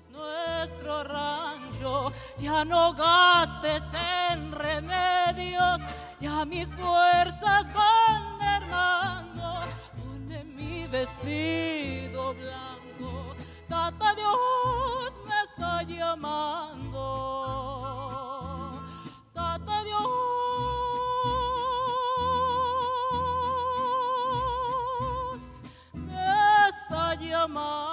Nuestro rancho, ya no gastes en remedios, ya mis fuerzas van mermando. Ponme mi vestido blanco, Tata Dios me está llamando. Tata Dios me está llamando.